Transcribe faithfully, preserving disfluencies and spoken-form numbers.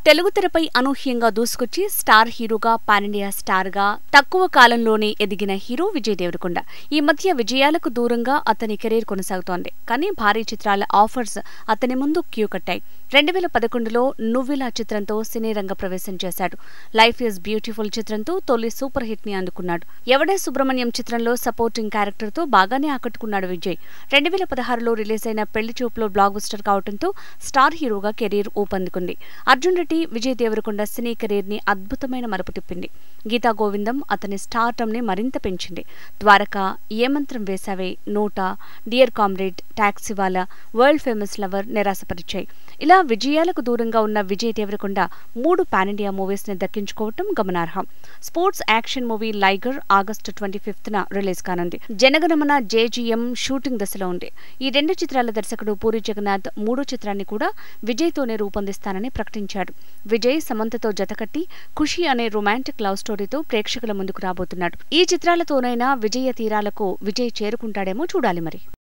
తెలుగు తెరపై అనూహ్యంగా దూసుకొచ్చి స్టార్ హీరోగా పాన్ ఇండియా స్టార్ గా తక్కువ కాలంలోనే ఎదిగిన హీరో విజయ్ దేవరకొండ. ఈ మధ్య విజయాలకు దూరంగా అతని కెరీర్ కొనసాగుతోంది. కానీ భారీ చిత్రాల ఆఫర్స్ అతని ముందు క్యూ కట్టాయి. రెండు వేల పదకొండులో నువ్విలా చిత్రంతో సినీ రంగ ప్రవేశం చేశాడు. లైఫ్ ఈజ్ బ్యూటిఫుల్ చిత్రంతో తొలి సూపర్ హిట్ ని అందుకున్నాడు. ఎవడే సుబ్రహ్మణ్యం చిత్రంలో సపోర్టింగ్ క్యారెక్టర్ తో బాగానే ఆకట్టుకున్నాడు విజయ్. రెండు వేల పదహారులో రిలీజ్ అయిన పెళ్లి చూపులో బ్లాక్ బస్టర్ కావడంతో స్టార్ హీరోగా కెరీర్ ఊపందుకుంది. అర్జున్ రెడ్డి విజయ్ దేవరకొండ సినీ కెరీర్ ని అద్భుతమైన మలుపు తిప్పింది. గీతా గోవిందం అతని స్టార్టమ్ ని మరింత పెంచింది. ద్వారక, ఏ మంత్రం వేసావే, NOTA, Dear Comrade, Taxiwaala, World Famous Lover నిరాశపరిచాయి. ఇలా విజయాలకు దూరంగా ఉన్న విజయ్ దేవరకొండ మూడు పాన్ ఇండియా మూవీస్ ని దక్కించుకోవటం గమనార్హం. Sports action movie Liger August twenty fifth న రిలీజ్ కానుంది. జనగణమన జేజీఎం షూటింగ్ దశలో ఉంది. ఈ రెండు చిత్రాల దర్శకుడు పూరి జగన్నాథ్ మూడో చిత్రాన్ని కూడా విజయ్ తోనే రూపొందిస్తానని ప్రకటించాడు. విజయ్ సమంతతో జతకట్టి ఖుషి అనే రొమాంటిక్ లవ్ స్టోరీతో ప్రేక్షకుల ముందుకు రాబోతున్నాడు. ఈ చిత్రాలతోనైనా విజయ తీరాలకు విజయ్ చేరుకుంటాడేమో చూడాలి మరి.